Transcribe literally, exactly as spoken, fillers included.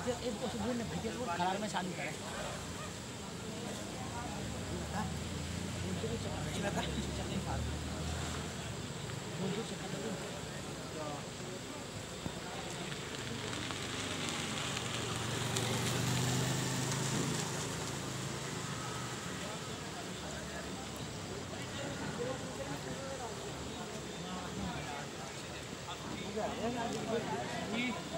Dia eh kok sebenarnya dia kok kalarnya sali kan. Untuk itu cakap cakap cakap. Untuk cakap itu. Ya, yang ada di